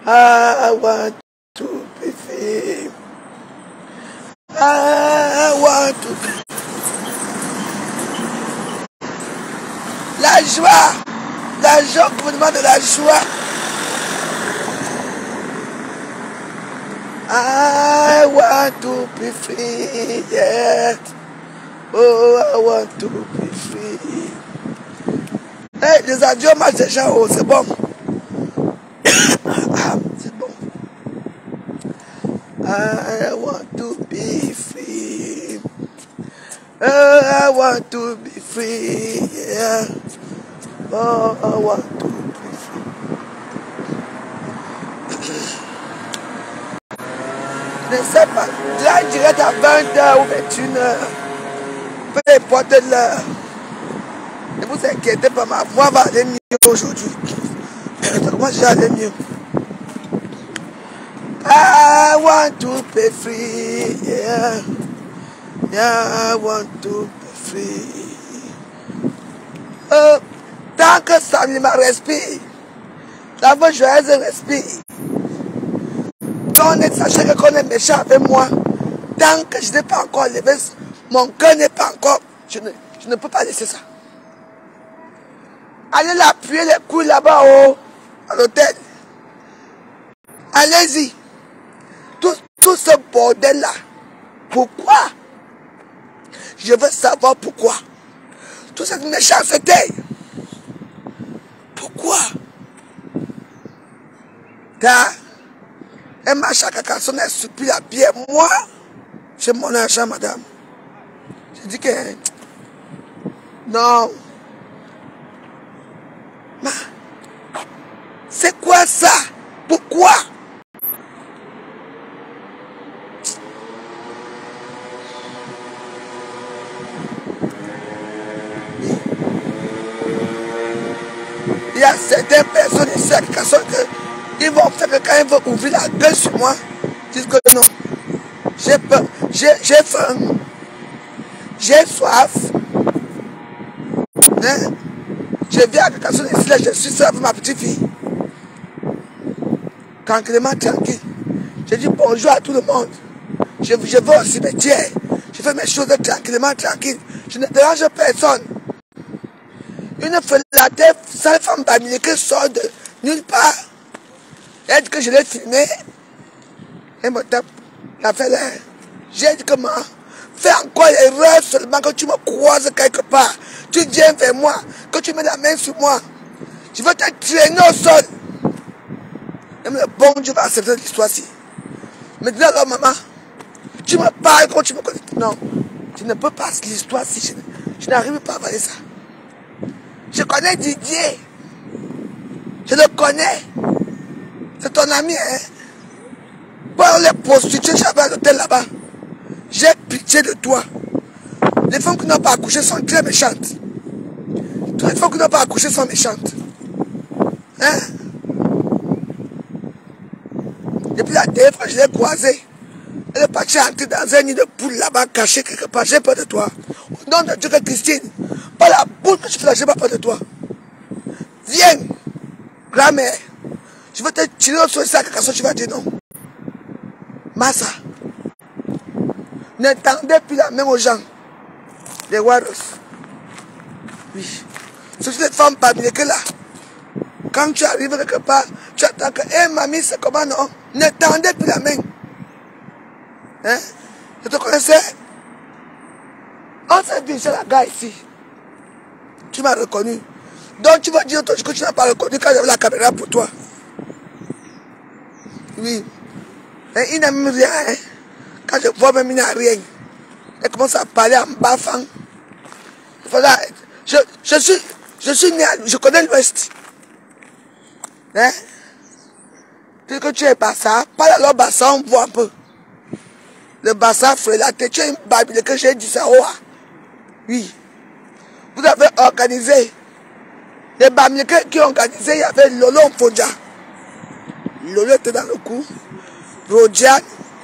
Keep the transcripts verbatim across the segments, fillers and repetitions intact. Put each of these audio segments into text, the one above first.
I want to be free. I want to be la joie, la joie, vous me demandez la joie. I want to be free, yeah. Oh, I want to be free. Hey, les adieux marchent déjà, oh, c'est bon. C'est bon. I want to be free. Oh, I want to be free, yeah. Oh, I want to be free. Je ne sais pas, là, je dirais à vingt heures ou vingt et une heures. Peu importe l'heure. Ne vous inquiétez pas, ma voix va aller mieux aujourd'hui. Comment je vais aller mieux? I want to be free, yeah. Yeah, I want to be free. Euh, tant que ça me respire, la voix joyeuse respire. Qu'on est sachez que qu'on est méchant avec moi, tant que je n'ai pas encore levé, mon cœur n'est pas encore, je ne, je ne peux pas laisser ça. Allez l'appuyer les couilles là-bas haut, à l'hôtel. Allez-y. Tout, tout ce bordel-là. Pourquoi? Je veux savoir pourquoi. Toute cette méchanceté. Pourquoi? Car un machin caca sonne supplie la bière. Moi, j'ai mon argent, madame. Je dis que non. C'est quoi ça? Pourquoi? Il y a certaines personnes ici à Kakason que ils vont faire que quand ils vont ouvrir la gueule sur moi, ils disent que non. J'ai peur, j'ai faim, j'ai soif. Hein? Je viens à Kakason ici, là, je suis seul avec ma petite fille. Tranquillement, tranquille. Je dis bonjour à tout le monde. Je, je vais au cimetière. Je fais mes choses tranquillement, tranquille. Je ne dérange personne. Une flatée, sale femme bamine qui sort de nulle part. Elle dit que je l'ai filmé. Elle me tape. Elle fait l'air. J'ai dit comment? Fais encore l'erreur seulement que tu me croises quelque part. Tu viens vers moi. Que tu mets la main sur moi. Je veux te traîner au sol. Même le bon Dieu va accepter l'histoire-ci. Maintenant, alors, maman, tu me parles quand tu me connais. Non, tu ne peux pas l'histoire-ci. Je, je n'arrive pas à avaler ça. Je connais Didier. Je le connais. C'est ton ami, hein. Pour les prostituées, j'avais à l'hôtel là-bas. J'ai pitié de toi. Les femmes qui n'ont pas accouché sont très méchantes. Toutes les femmes qui n'ont pas accouché sont méchantes. Hein? Depuis la dernière fois, je l'ai croisée. Elle est partie entrer dans un nid de poule là-bas, caché quelque part. J'ai peur de toi. Au nom de Dieu que Christine, pas la boule que tu fais là, j'ai pas peur de toi. Viens, grand-mère. Je vais te tirer au sol ça, quelque chose, tu vas dire non. Massa. N'entendez plus la main aux gens. Les warriors. Oui. Ce sont des femmes parmi que là. Quand tu arrives quelque part, tu attends que, hé hey, mamie, c'est comment non? N'entendez plus la main. Hein? Je te connaissais? On s'est vu chez la gars ici. Tu m'as reconnu. Donc tu vas dire que tu n'as pas reconnu quand j'avais la caméra pour toi. Oui. Et il n'a même rien. Hein? Quand je vois même il n'a rien. Elle commence à parler en baffant. Voilà. Je, je suis, je suis né à, je connais l'Ouest. Hein? Dès que tu es Bassa, parle alors Bassa, on voit un peu. Le Bassa frélaté, tu es une babyle que j'ai dit ça. Oh, oui. Vous avez organisé. Les babyle qui ont organisé, il y avait Lolo Mfonja. Lolo était dans le coup. Rodian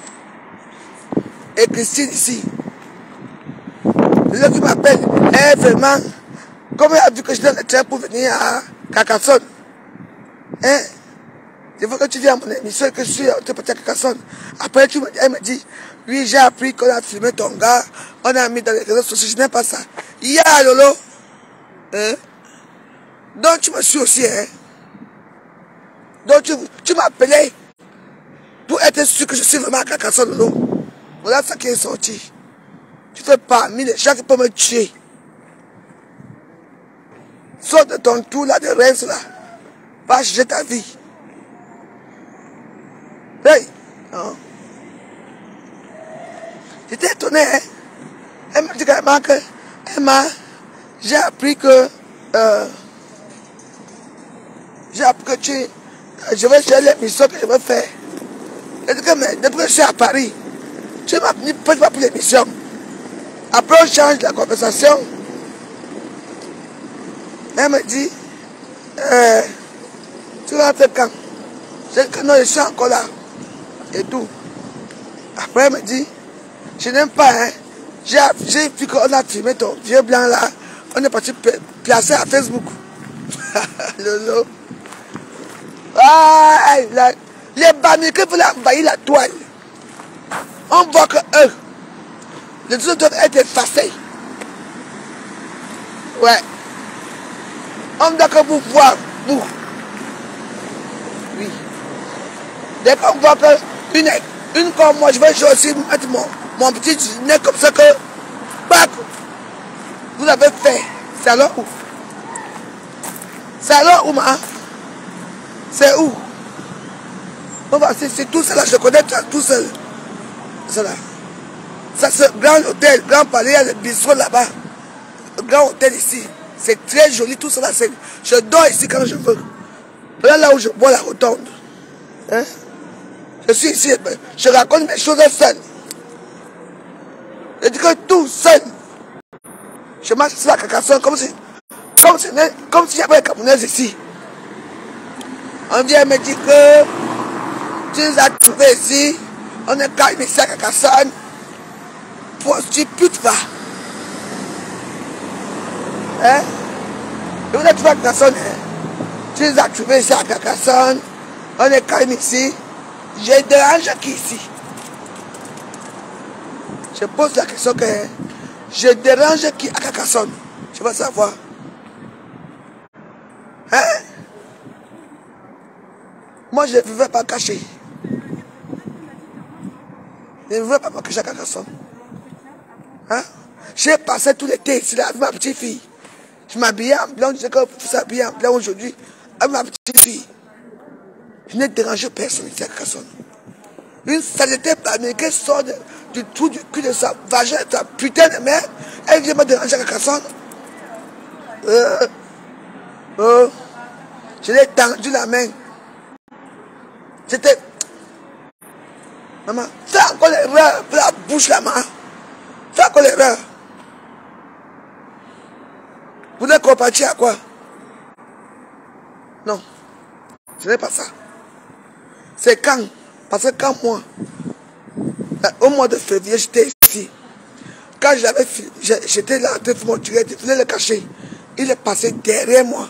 et Christine ici. Lolo qui m'appelle, eh vraiment, comme il a vu que je donne le train pour venir à Carcassonne. Hein? Il faut que tu viennes à mon émission, que je suis parti à Carcassonne. Après, tu me, elle me dit, oui, j'ai appris qu'on a filmé ton gars, on a mis dans les réseaux sociaux, je n'aime pas ça. Ya, Lolo. Hein? Donc, tu me suis aussi, hein? Donc, tu, tu m'as appelé pour être sûr que je suis vraiment à Carcassonne, Lolo. Voilà ça qui est sorti. Tu fais parmi les gens qui peuvent me tuer. Sors de ton tour là, de reste là. Va changer ta vie. Hey! Non. J'étais étonné, hein? Elle m'a dit carrément que, elle m'a, j'ai appris que, euh, j'ai appris que tu, je vais faire l'émission que je vais faire. Elle dit que, mais depuis que je suis à Paris, tu m'as mis pas pour l'émission. Après, on change la conversation. Elle me dit, euh, tu rentres quand? Je dis que non, je suis encore là. Et tout. Après, elle me dit, je n'aime pas, hein. J'ai vu qu'on a filmé ton vieux blanc là. On est parti placer à Facebook. Lolo. Ah, la, les bannières qui veulent envahir la toile. On voit que eux, les autres doivent être effacés. Ouais. On doit que vous voir, vous. Oui. Dès qu'on voit que une, une comme moi, je vais aussi mettre mon, mon petit nez comme ça que, bac, vous l'avez fait. C'est alors où? C'est alors où, ma? C'est où? On va, c'est tout cela, je connais tout seul. Cela. Ça, c'est grand hôtel, grand palais, il y a le bistrot là-bas. Grand hôtel ici. C'est très joli, tout cela. Je dors ici quand je veux. Là, là où je bois la rotonde. Hein? Je suis ici, je raconte mes choses seul. Je dis que tout seul. Je marche sur la Carcassonne comme si, comme si, comme si j'avais un Camerounais ici. On vient me dire que tu nous as trouvés ici. On est calme ici à Carcassonne. Tu putes pas. Hein? Et vous êtes trouvé à Carcassonne, hein? Tu nous as trouvés ici à Carcassonne. On est calme ici. Je dérange qui ici? Je pose la question que je dérange qui à Carcassonne? Je veux savoir. Hein? Moi, je ne vivais pas caché. Je ne vivais pas caché à Carcassonne. Hein? J'ai passé tout l'été ici là avec ma petite fille. Je m'habillais en blanc, je disais que vous s'habiller en blanc aujourd'hui avec ma petite fille. Je n'ai dérangé personne ici à Carcassonne. Une saleté américaine sort de, du trou du cul de sa vagin, de sa putain de mère. Elle vient me déranger à Carcassonne. Euh, euh, je l'ai tendu la main. C'était... Maman, fais encore l'erreur pour la bouche là, maman. Fais encore l'erreur. Vous voulez compatir à quoi? Non, ce n'est pas ça. C'est quand? Parce que quand moi, au mois de février, j'étais ici. Quand j'avais, j'étais là en train de mon tirette, il voulait le cacher. Il est passé derrière moi.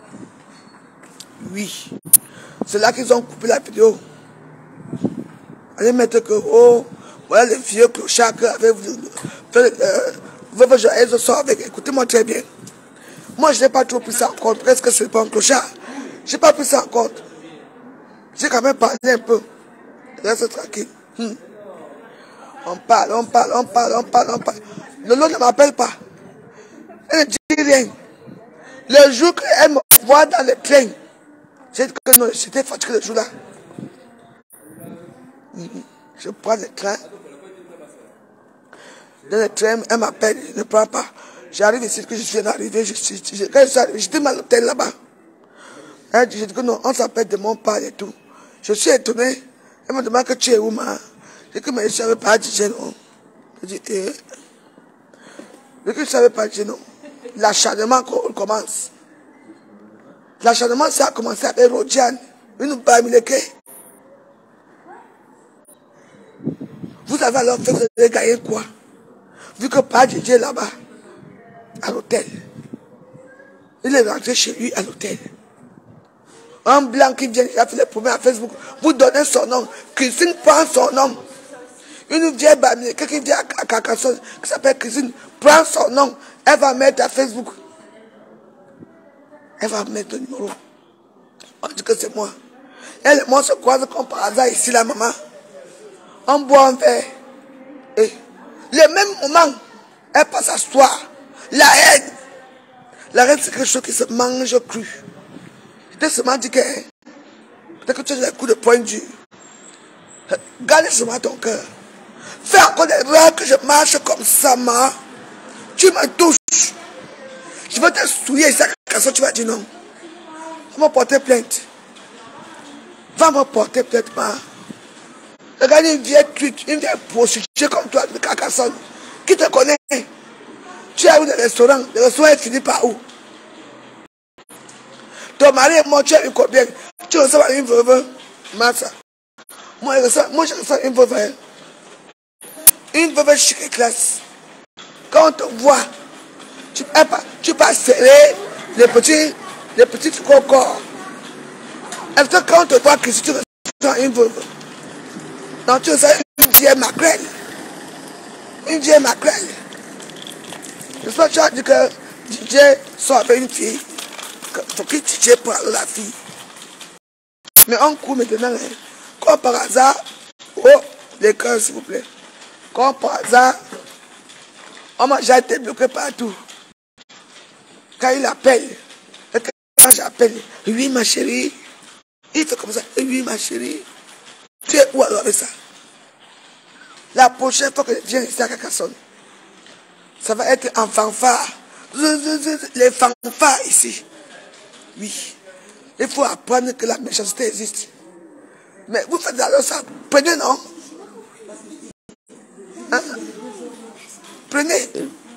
Oui. C'est là qu'ils ont coupé la vidéo. Allez mettre que, oh, voilà les vieux clochards qui avaient fait le joyeuse sort avec. Écoutez-moi très bien. Moi, je n'ai pas trop pris ça en compte. Presque c'est pas un clochard. Je n'ai pas pris ça en compte. J'ai quand même parlé un peu. Reste tranquille. Hmm. On parle, on parle, on parle, on parle, on parle. Lolo ne m'appelle pas. Elle ne dit rien. Le jour qu'elle me voit dans le train, j'ai dit que non, j'étais fatigué le jour-là. Je prends le train. Dans le train, elle m'appelle, je ne prends pas. J'arrive ici, que je suis arrivé, je suis, je, quand je suis arrivé, j'étais mal à l'hôtel là-bas. Elle dit que non, on s'appelle de mon père et tout. Je suis étonné. Elle me demande que tu es où, ma? Je dis que mais je ne savais pas dire non. Je dis, eh. Je dis que je ne savais pas dire non. L'acharnement commence. L'acharnement, ça a commencé avec Rodiane. Une bamileke. Vous avez alors fait de gagner quoi? Vu que pas Dieu est là-bas, à l'hôtel. Il est rentré chez lui à l'hôtel. Un blanc qui vient, il a fait les premiers à Facebook. Vous donnez son nom. Christine prend son nom. Une vieille américaine qui vient à Carcassonne, qui s'appelle Christine, prend son nom. Elle va mettre à Facebook. Elle va mettre le numéro. On dit que c'est moi. Elle et moi se croisent comme par hasard ici, la maman. On boit un verre. Et le même moment, elle passe à s'asseoir. La haine. La haine, c'est quelque chose qui se mange cru. Je t'ai seulement dit que peut-être que tu as des coups de poing dur. Garde seulement ton cœur. Fais encore des erreurs que je marche comme ça, ma. Tu me touches. Je vais te souiller ici à Carcassonne, tu vas dire non. Va me porter plainte. Va me porter plainte, ma. Regarde une vieille truite, une vieille prostituée comme toi de Carcassonne. Qui te connaît? Tu as eu des restaurants. Le restaurant est fini par où? Ton mari est mort, tu as eu combien? Tu reçois une veuve, Massa. Moi, je reçois, moi, je reçois une veuve. Une veuve chic et classe. Quand on te voit, tu ne pas, tu pas serrer les petits, les petits corps. Est-ce que quand on te voit, que si tu reçois une veuve? Non, tu reçois une vieille maquerelle. Une vieille maquerelle. J'espère que tu as dit que D J sort avec une fille. Il faut que D J prenne la fille. Mais on court maintenant. Hein. Comme par hasard, oh, les cœurs s'il vous plaît. Comme par hasard, on m'a déjà été bloqué partout. Quand il appelle, quand j'appelle, oui ma chérie, il fait comme ça, oui ma chérie. Tu es où alors avec ça? La prochaine fois que je viens ici à Carcassonne, ça va être en fanfare. Les fanfares ici. Oui. Il faut apprendre que la méchanceté existe. Mais vous faites alors ça. Prenez, non? Hein? Prenez.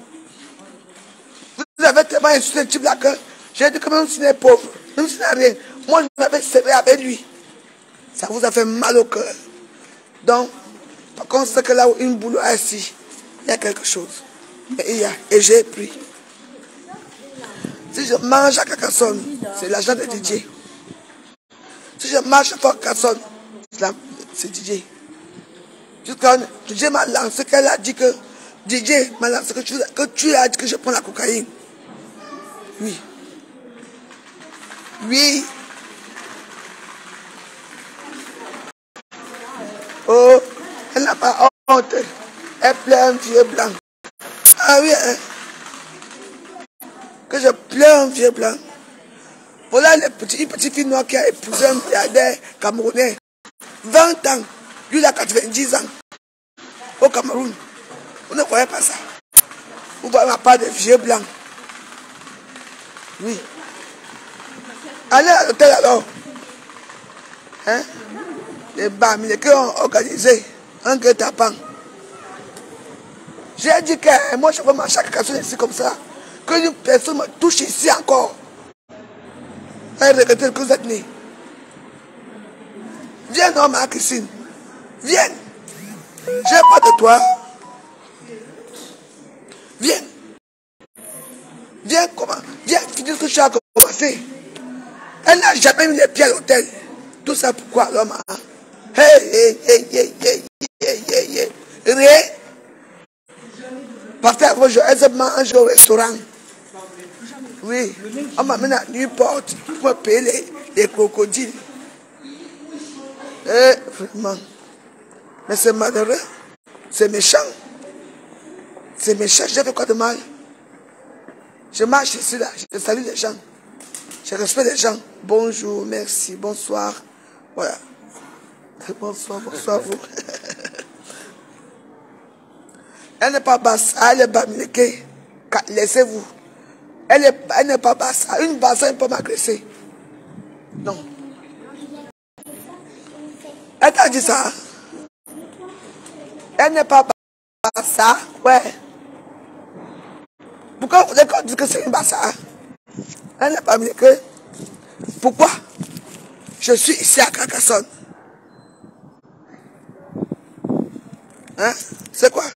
Vous avez tellement insulté le type là que j'ai dit que même s'il est pauvre, même s'il n'a rien, moi je m'avais serré avec lui. Ça vous a fait mal au cœur. Donc, par contre, c'est que là où une boule est assis, il y a quelque chose. Et il y a, et j'ai pris. Si je mange à Carcassonne, c'est l'argent de D J. Si je marche à Carcassonne, c'est D J. Jusqu'à D J m'a lancé qu'elle a dit que D J m'a lancé que tu, que tu as dit que je prends la cocaïne. Oui. Oui. Oh, elle n'a pas honte. Elle pleure un vieux blanc. Ah oui, hein? Que je pleure un vieux blanc. Voilà les petits, une petite fille noire qui a épousé un milliardaire camerounais. vingt ans. Lui, il a quatre-vingt-dix ans. Au Cameroun. Vous ne croyez pas ça? Vous voyez ma part de vieux blancs. Oui. Allez à l'hôtel alors. Hein? Les bamines qui ont organisé un guet-apens. J'ai dit que moi je veux marcher à Carcassonne ici comme ça. Que une personne me touche ici encore. Elle regrette que vous êtes né. Viens non ma Christine. Viens. J'ai pas de toi. Viens. Viens comment? Viens finir ce que tu as commencé. Elle n'a jamais mis les pieds à l'hôtel. Tout ça pourquoi l'homme a. Hey, hey, hey, hey, hey, hey, hey, hey. Rien. Parce qu'elle mange au restaurant. Oui. On m'amène à Newport pour payer les, les crocodiles. Eh, vraiment. Mais c'est malheureux. C'est méchant. C'est méchant. J'ai fait quoi de mal? Je marche ici là. Je salue les gens. Je respecte les gens. Bonjour, merci, bonsoir. Voilà. Bonsoir, bonsoir vous. Elle n'est pas basse, elle est bamileke. Laissez-vous. Elle n'est elle pas basse. Une basse, elle ne peut pas m'agresser. Non. Elle t'a dit ça. Elle n'est pas basse. Ouais. Pourquoi vous voulez qu'on dise que c'est une basse? Elle n'est pas bamileke. Pourquoi? Je suis ici à Carcassonne. Hein? C'est quoi?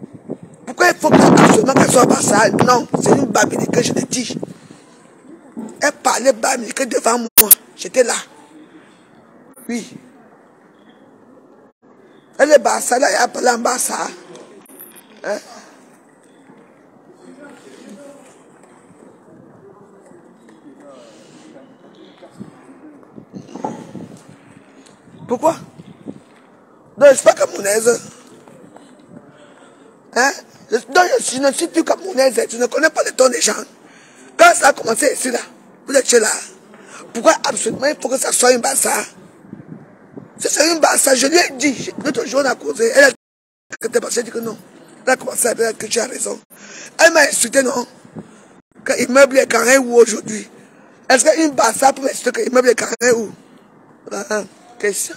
Pourquoi il faut absolument qu'elle soit basse? Non, c'est une babine que je te dis. Elle parlait bas devant moi. J'étais là. Oui. Elle est bassa là, elle a parlé en bassa. Hein? Pourquoi? Donc je ne suis pas camerounaise. Hein? Donc je ne suis plus camerounaise. Je ne connais pas le ton des gens. Quand ça a commencé ici là, vous êtes là. Pourquoi absolument il faut que ça soit une bassa? Si c'est une bassa, je lui ai dit. L'autre jour on a causé. Elle a dit que non. Elle a commencé à dire que tu as raison. Elle m'a insulté, non? Que l'immeuble est carré où aujourd'hui? Est-ce qu'une bassa pour m'insulter que l'immeuble est carré où? Ah, question.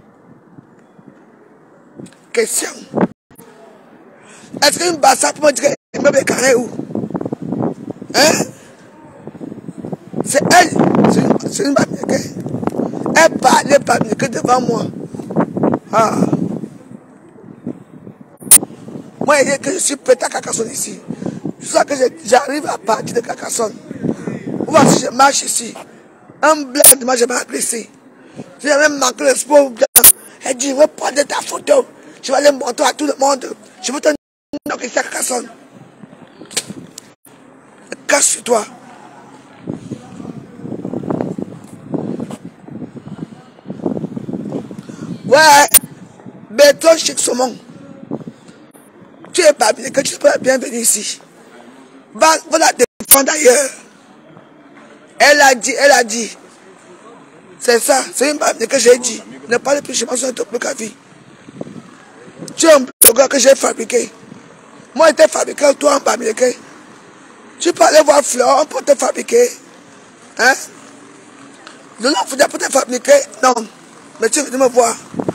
Question. Est-ce qu'une bassa pour me dire que l'immeuble est carré où? Hein? C'est elle. C'est une bamileke. Elle parlait bamileke devant moi. Ah. Moi, il dit que je suis pété à Carcassonne ici. Je sais que j'arrive à partir de Carcassonne. Voici, je marche ici. Un blanc de moi, je m'ai agressé. J'ai même manqué le sport. Elle dit, je vais prendre ta photo. Je vais aller montrer à tout le monde. Je veux te knocker ici à Carcassonne. Cache sur toi. Ouais, béton chic saumon. Tu es pas bien, que tu peux bien venir ici. Va, va la défendre ailleurs. Elle a dit, elle a dit. C'est ça, c'est une babine que j'ai dit. Ne parle plus, je m'en suis un peu plus qu'à vie. Tu es un blogueur que j'ai fabriqué. Moi, j'étais fabriqué, toi, en babine. Tu peux aller voir Fleur, on peut te fabriquer. Hein? Le nom, il faut dire pour te fabriquer. Non. Mais tu veux me voir.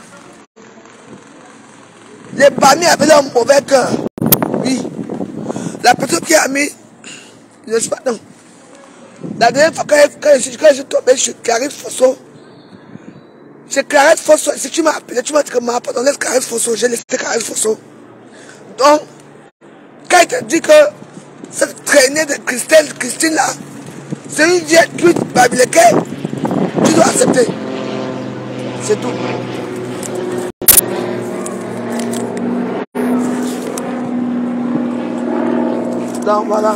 Les bamis avaient un mauvais cœur. Oui. La personne qui a mis. Je ne sais pas, non. La dernière fois, quand je, quand je, quand je suis tombé chez Clarisse Fosso, chez Clarisse Fosso, si tu m'as appelé, tu m'as dit que ma pardon, laisse Clarisse Fosso, j'ai laissé Clarisse Fosso. Donc, quand il te dit que cette traînée de Christelle, Christine là, c'est une vieille truite babileke, tu dois accepter. C'est tout. Donc voilà.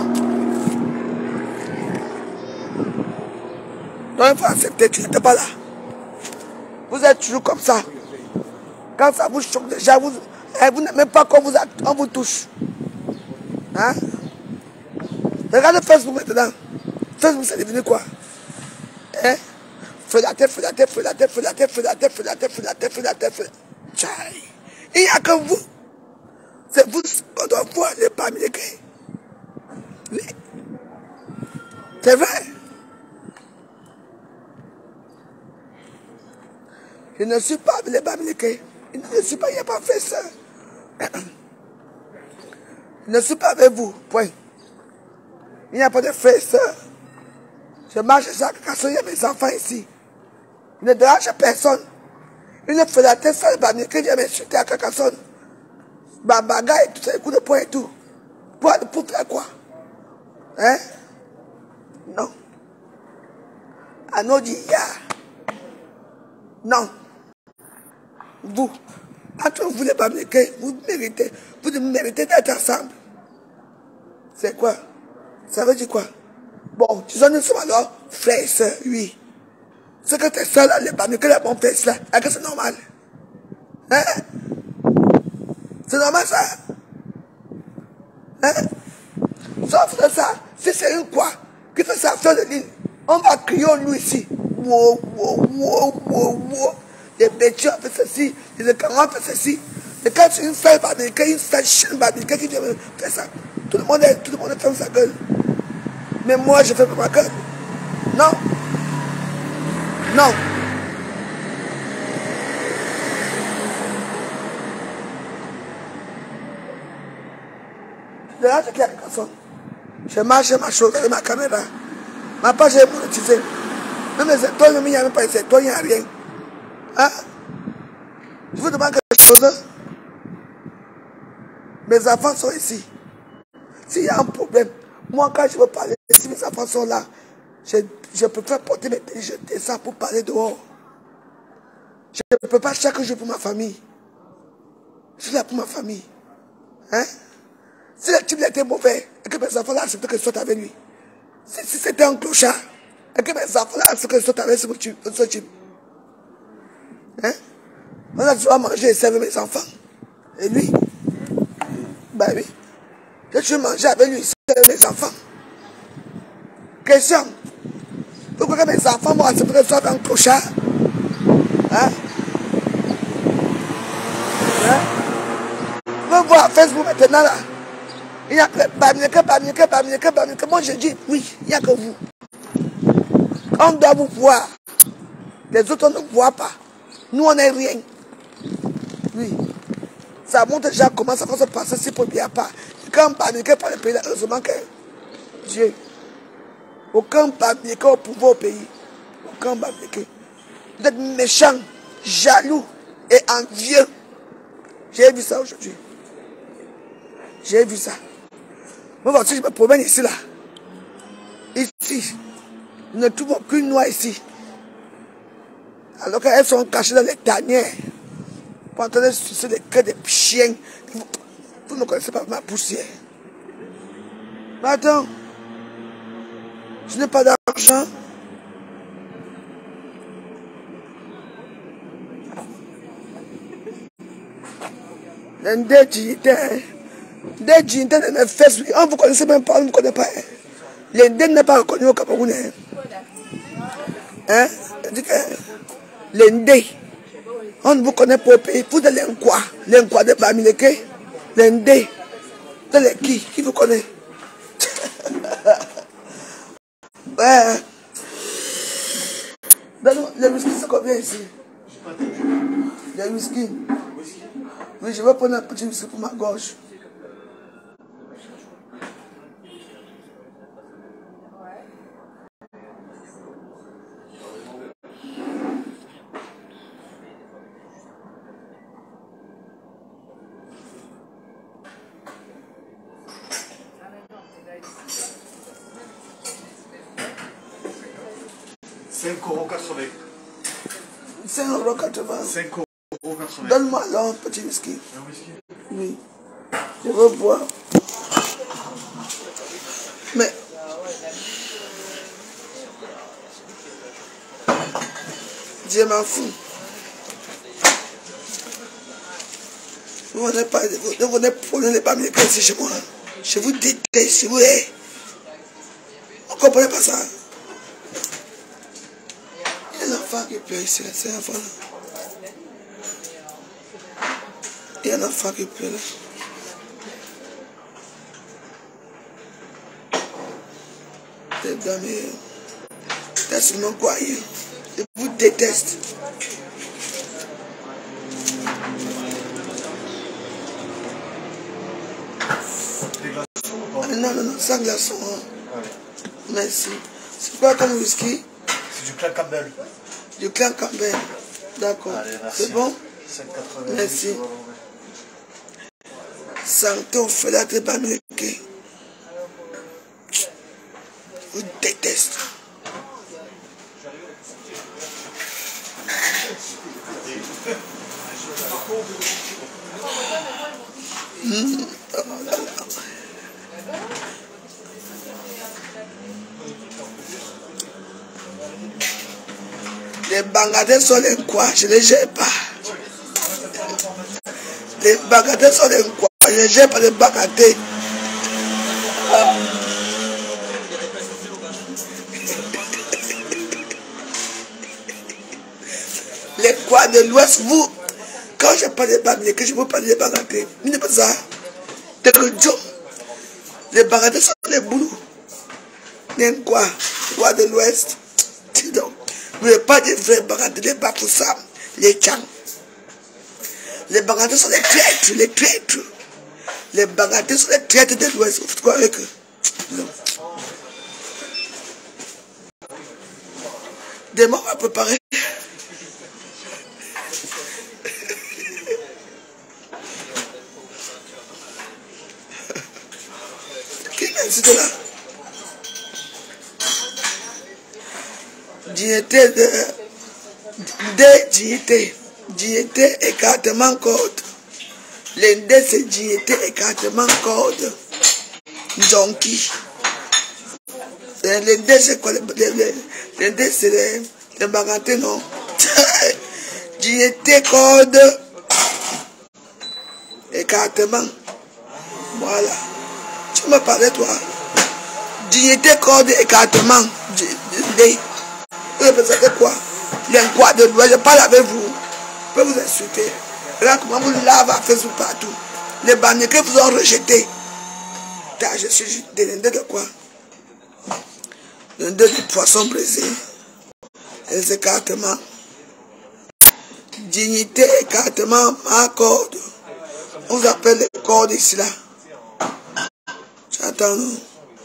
Donc il faut accepter, tu n'étais pas là. Vous êtes toujours comme ça. Quand ça vous choque déjà, vous, vous n'aimez pas quand vous, on vous touche. Hein? Regardez Facebook maintenant. Facebook c'est devenu quoi? Hein? Fais la tête, fais la tête, fais la tête, fais la tête, fais la tête, fais la tête, fais la tête, fais la tête, fais la tête. Il n'y a que vous. C'est vous, on doit voir les bamileke. Oui. C'est vrai. Je ne suis pas les bamileke. Je ne suis pas, il n'y a pas fait ça. Je ne suis pas avec vous. Point. Il n'y a pas de frère et soeur. Je marche à Carcassonne, il y a mes enfants ici. Je ne dérange personne. Une fait la tête, ça, le bamileke vient m'insulter à Carcassonne. Babaga et tout ça, les coups de poing et tout. Pour, pour faire quoi? Hein? Non. Anodia. Non. Vous, entre vous les bamileke, vous méritez, vous méritez d'être ensemble. C'est quoi? Ça veut dire quoi? Bon, disons nous sommes alors frères et sœurs, oui. C'est que tes soeurs là, les bamileke, les bons frères là, est-ce que c'est normal? Hein? C'est normal ça? Hein? Sauf que ça, si c'est une quoi qui fait ça sur de l'île, on va crier nous ici. Wow, wow, wow, wow, wow. Les bêtises ont fait ceci, les écarants ont fait ceci. Et quand c'est une femme bamileke, une femme chienne bamileke qui vient faire ça, tout le monde est, tout le monde ferme sa gueule. Mais moi, je fais pas ma gueule. Non. Non. De là, je suis à Carcassonne. Je marche ma chose avec ma caméra. Ma page est monétisée. Même les étoiles, il n'y a même pas les étoiles, il n'y a rien. Hein? Je vous demande quelque chose. Mes enfants sont ici. S'il y a un problème, moi, quand je veux parler, si mes enfants sont là, Je, je préfère porter mes pénis, je descends pour parler dehors. Je ne peux pas chaque jour pour ma famille. Je suis là pour ma famille. Hein? Si le type était mauvais et que mes enfants là acceptent que je sois avec lui. Si, si c'était un clochard et que mes enfants là acceptent que je sois avec ce type. Ce type. Hein? On a toujours mangé et servir mes enfants. Et lui? Ben oui. Je veux manger avec lui, servir mes enfants. Question. Pourquoi mes enfants vont accepter que je sois avec un clochard? Hein? Hein? Vous pouvez voir Facebook maintenant là. Il n'y a que Bamileke, Bamileke, Bamileke, Bamileke. Moi je dis oui, il n'y a que vous. On doit vous voir. Les autres on ne voit pas. Nous on n'est rien. Oui. Ça montre déjà comment ça va se passer si pour bien pas. Quand Bamileke par le pays, heureusement que Dieu. Aucun Bamileke au pouvoir au pays. Aucun Bamileke. Vous êtes méchant, jaloux et envieux. J'ai vu ça aujourd'hui. J'ai vu ça. Moi, si je me promène ici, là, ici, je ne trouve aucune noix ici. Alors qu'elles sont cachées dans les tanières. Pour entendre sucer les cœurs des chiens. Vous, vous ne connaissez pas ma poussière. Mais attends, je n'ai pas d'argent. L'un dignitaires, des dignitaires de mes fesses, on ne vous connaissez même pas, on ne vous connaît pas. L'Indien n'est pas reconnu au Cameroun. Hein? L'Indien, on ne vous connaît pas au pays. Vous êtes l'Inkwa, l'Inkwa de Bamileke. L'Indien, vous êtes qui? Qui vous connaît? Ouais. Donne-moi, le whisky, c'est combien ici? Le whisky. Oui, je vais prendre un petit whisky pour ma gorge. cinq euros quatre-vingts. cinq euros quatre-vingts. cinq euros quatre-vingts. Donne-moi alors un petit whisky. Un whisky? Oui. Je veux boire. Mais. Je m'en fous. Vous venez pas, vous venez prendre les Bamileke ici chez moi. Je vous déteste, je vous hais. Vous ne comprenez pas ça? Il y a un enfant qui pleure ici, là, c'est un enfant là. Il y a un enfant qui pleure là. T'es dans mes... T'es seulement quoi, je vous déteste. Ah, non, non, non, sans glaçon. Hein. Ouais. Merci. C'est quoi comme whisky? C'est du Clan Campbell. Du Clan Campbell. D'accord. C'est bon? cinq quatre-vingts. Merci. Santé au feu là de Bamileke. Je vous déteste. Mmh. Oh là là. Les Bangladais sont les quoi? Je ne les gère pas. Les Bangladais sont les quoi? Je ne gère pas les Bangladais. Ah. Les quoi de l'Ouest, vous, quand je parle des Bamileke, je vous parle des Bangladais. Il n'est pas ça. Les Bangladais sont les boulous. Les quoi? Quoi de l'Ouest? Dis donc. Vous n'avez pas des vrais Bangladais, les Bafoussam, les Tchang. Les Bangladais sont les traîtres, les traîtres. Les Bangladais sont les traîtres de l'Ouest. Vous faites quoi avec eux? Non. Des morts à préparer. Qui m'a dit de là? dignité de, de dignité. Dignité, écartement, code. L'Inde, c'est dignité, écartement, code. Donkey. L'Inde, c'est quoi? L'Inde, c'est les, les bagantés, non? Dignité, code. Écartement. Voilà. Tu me parlais, toi. Dignité, code, écartement. Vous représentez quoi? L'enquoi de l'Ouest. Je parle avec vous. Je peux vous insulter. Regarde comment vous lavez à Facebook partout. Les bannières que vous ont rejetés. Je suis de l'Inde de quoi? L'Inde du poisson brisé. Les écartements. Dignité, écartement, ma corde. On vous appelle les cordes ici là. J'entends nous.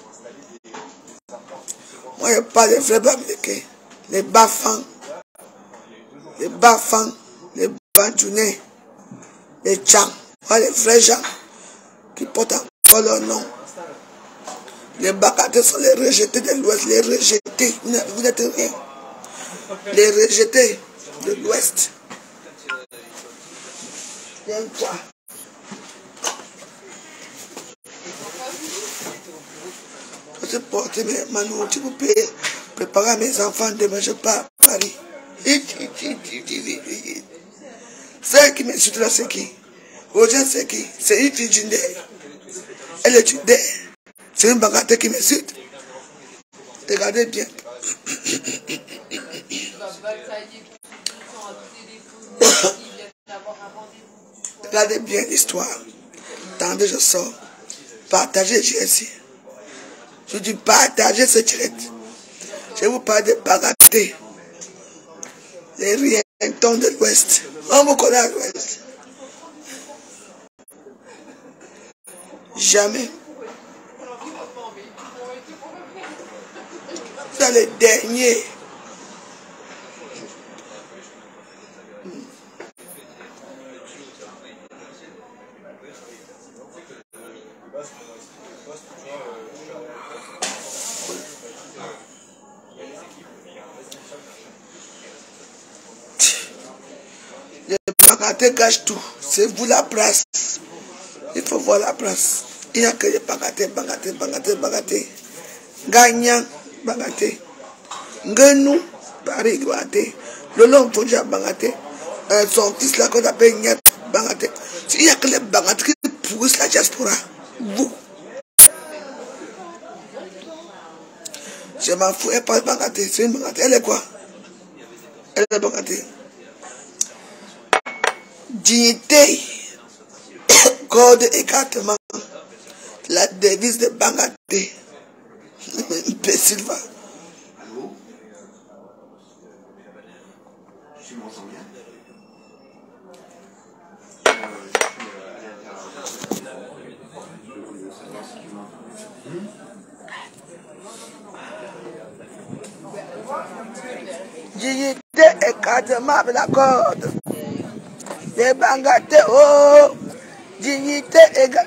Moi je parle des vrais Bamileke. Les Bafans. Les Bafans. Les Banjounais. Les Tchang. Moi les vrais gens qui portent encore leur nom. Les Bakatés sont les rejetés de l'Ouest. Les rejetés. Vous n'êtes rien. Les rejetés de l'Ouest. Viens quoi? Je peux porter mes manos, tu peux préparer mes enfants demain, je pars à Paris. Celle qui m'insulte là, c'est qui? Roger, c'est qui? C'est une fille d'une. Elle est une. C'est une bagatelle qui m'insulte. Regardez bien. Regardez bien l'histoire. Attendez, je sors. Partagez, j'ai ici. Je dis partagez ce direct. Je vais vous parler de bagatelles. Les rientons de l'Ouest. On vous connaît à l'Ouest. Jamais. Dans les derniers. Les bagatelles gâchent tout. C'est vous la place. Il faut voir la place. Il n'y a que les bagatelles, bagatelles, bagatelles, bagatelles. Gagnant, bagatelles. Genou, Paris, bagatelles. Le long faut déjà bagatelles. Son fils là qu'on appelle Niat, bagatelles. Il n'y a que les bagatelles qui pourrissent la diaspora. Vous. Je m'en fous, elle parle bagatelle. C'est une bagatelle. Elle est quoi? Elle est bagatelle. Dignité, code écartement, la devise de Bangaté. Imbécile va. Allô? Tu m'entends bien? Dignité, écartement avec la corde. Les Bangaté, oh, dignité égale.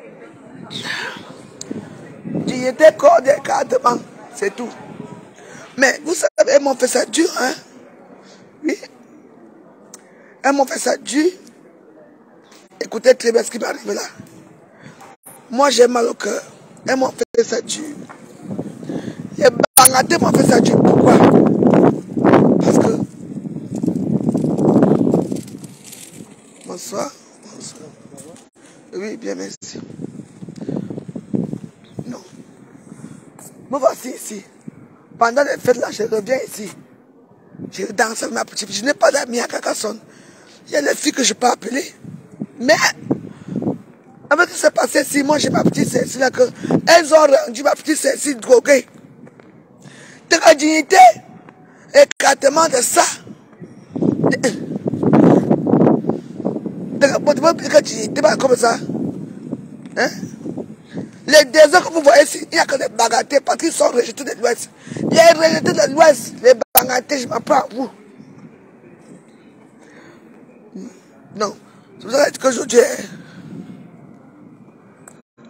Dignité, corde, écartement, c'est tout. Mais vous savez, elles m'ont fait ça dur, hein? Oui. Elles m'ont fait ça dur. Écoutez très bien ce qui m'arrive là. Moi, j'ai mal au cœur. Elles m'ont fait ça dur. Les Bangaté m'ont fait ça dur. Pourquoi? Parce que. Bonsoir. Bonsoir. Oui, bien, merci. Non. Me voici ici. Pendant les fêtes là, je reviens ici. Je danse avec ma petite fille. Je n'ai pas d'amis à Carcassonne. Il y a les filles que je peux appeler. Mais, avec ce qui s'est passé ici, moi j'ai ma petite Cécile là que elles ont rendu ma petite Cécile droguée. De la dignité, écartement de ça. De la dignité, comme ça. Hein? Les déserts que vous voyez ici, il n'y a que des bagatelles parce qu'ils sont rejetés de l'Ouest. Les rejetés de l'Ouest, les bagatelles, je m'en prends à vous. Non. C'est pour ça que je dis.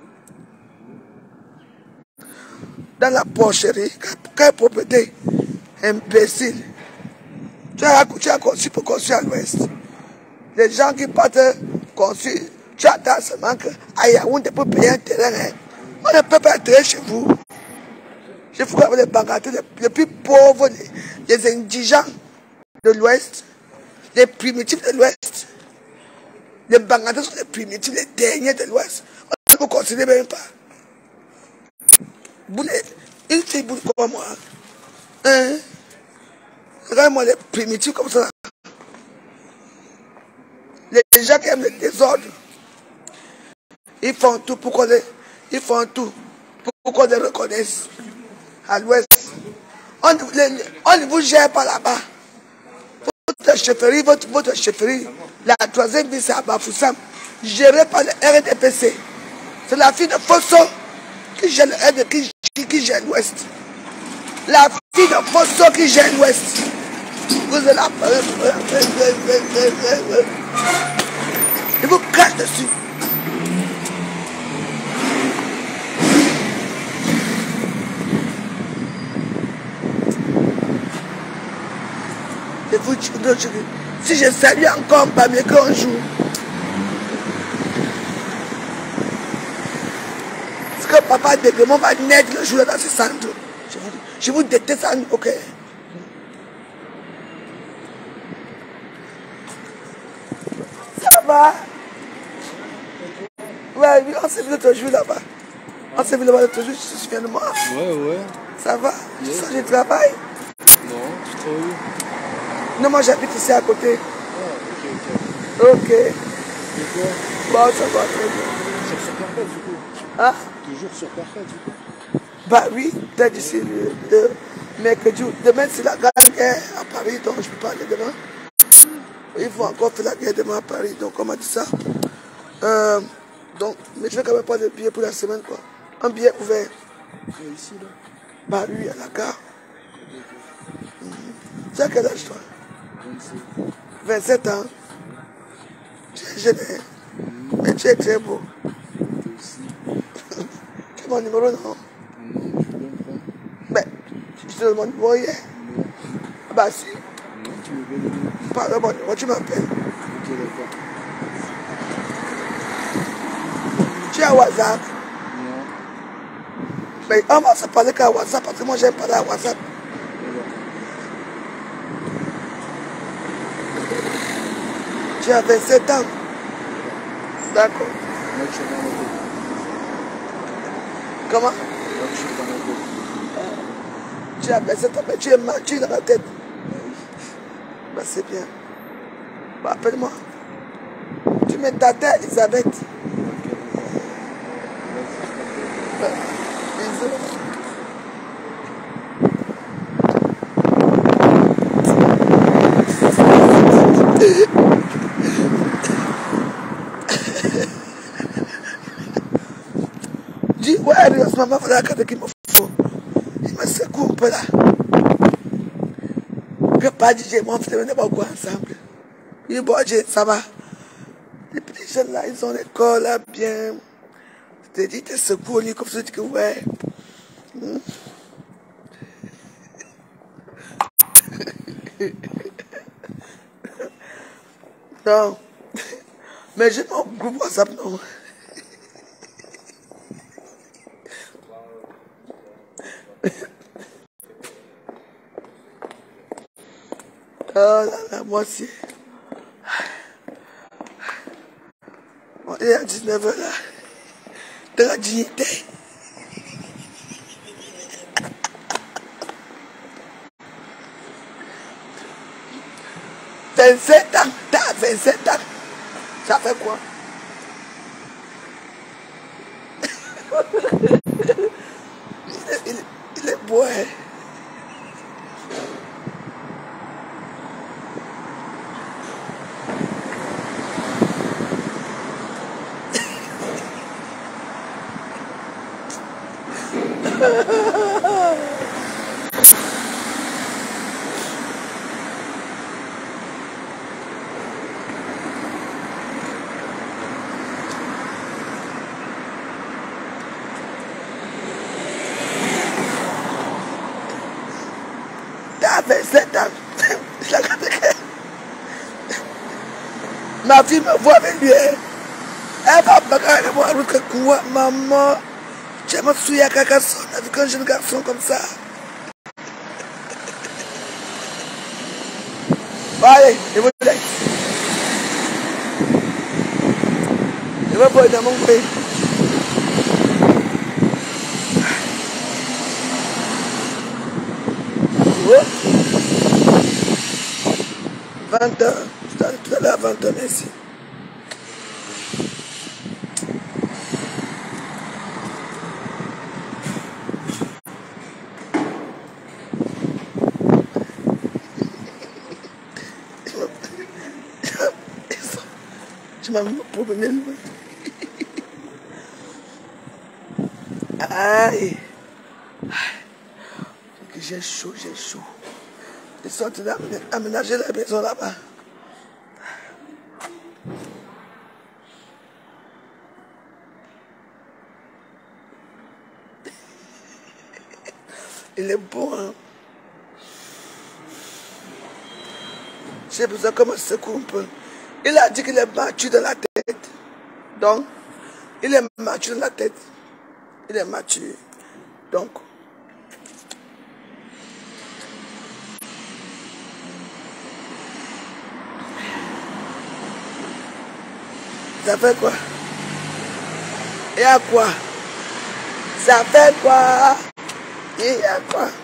Dans la porcherie, quelle propriété? Imbécile. Tu as, tu as conçu pour construire à l'ouest. Les gens qui partent construire, tu attends seulement qu'à Yaoundé pour payer un terrain. Hein. On ne peut pas être chez vous. Je fous avec les banquiers les, les plus pauvres, les, les indigents de l'ouest, les primitifs de l'ouest. Les banquiers sont les primitifs, les derniers de l'ouest. On ne vous considère même pas. Boulez, une fille boule comme moi. Hein? Regarde-moi les primitifs comme ça. Les gens qui aiment le désordre, ils font tout pour qu'on les, ils font tout pour qu'on les reconnaisse. À l'ouest, on, on ne vous gère pas là-bas. Votre chefferie, votre, votre chefferie, la troisième ville, c'est à Bafoussam, gérée par le R D P C. C'est la fille de Fosso qui gère le R D P C, qui, qui gère l'ouest. La fille de Fosso qui gère l'ouest. Vous êtes là. Il vous crache dessus. Et vous, si je salue encore, pas mieux qu'un jour. Parce que papa Déglement va naître le jour dans ce centre. Je vous, je vous déteste en ok. Ça va? Ouais, on s'est vu l'autre jour là-bas. On s'est vu là-bas l'autre jour, je suis bien de moi. Ouais, ouais. Ça va? Tu sens que je travaille? Non, tu travailles où? Non, moi j'habite ici à côté. Ah, ok, ok. Ok. Et quoi? Bon, ça va très bien. C'est sur Carpet du coup? Hein? Toujours sur Carpet du coup? Bah oui, peut-être d'ici le, le mercredi. Demain c'est la grande guerre à Paris, donc je peux pas aller demain. Il faut encore faire la guerre demain à Paris, donc on m'a dit ça. Euh, donc, mais je vais quand même prendre le billet pour la semaine, quoi. Un billet ouvert. Ici, là? Bah oui, à la gare. Mmh. Tu as quel âge, toi? vingt-sept. vingt-sept ans. Tu es jeune, hein? Mmh. Mais tu es très beau. Toi aussi. Tu as mon numéro, non? Non, je veux bien le prendre. Ben, tu te donnes mon numéro hier? Non. Ah bah si. Non, tu veux bien le donner? Pardon, mon numéro, tu m'appelles. Ok, d'accord. Tu as WhatsApp? Non. Mais on va se parler qu'à WhatsApp parce que moi j'aime parler à WhatsApp. Tu as vingt-sept ans? D'accord. Moi, je suis dans la tête. Comment? Moi, je suis dans la tête. Tu as vingt-sept ans, mais tu es mature dans la tête. Bah c'est bien. Bah appelle-moi. Tu mets ta tête, Elisabeth. Bah, bisous. Dis, ouais, maman, voilà quand il me faut. Il me secoue un peu là. Que pas dit, j'ai mon frère, on n'est pas quoi ensemble. Il dit, bon, ça va. Les petits jeunes là, ils ont l'école là, bien. Je te dis, tu secoues, lui, comme ça, tu dis que ouais. Hmm. Non. Mais j'ai mon groupe WhatsApp, non. Oh là là, moi aussi. On est à dix-neuf heures là. De la dignité. vingt-sept ans, t'as vingt-sept ans. Ça fait quoi? il, est, il, il est beau, hein? Ma fille me voit avec lui. Elle va bagarrer moi avec un coup. Maman, je me souviens à Carcassonne avec un jeune garçon comme ça. Allez, je vous laisse. Je vais boire dans mon pays. vingt heures. Tout à l'heure, vingt heures, merci. Je m'en vais pour venir. Aïe. J'ai chaud, j'ai chaud. Ils sont en train d'aménager la maison là-bas. Il est beau, hein. J'ai besoin comment se coupe. Il a dit qu'il est mature dans la tête. Donc, il est mature dans la tête. Il est mature. Donc, ça fait quoi? Et à quoi? Ça fait quoi? Et à quoi?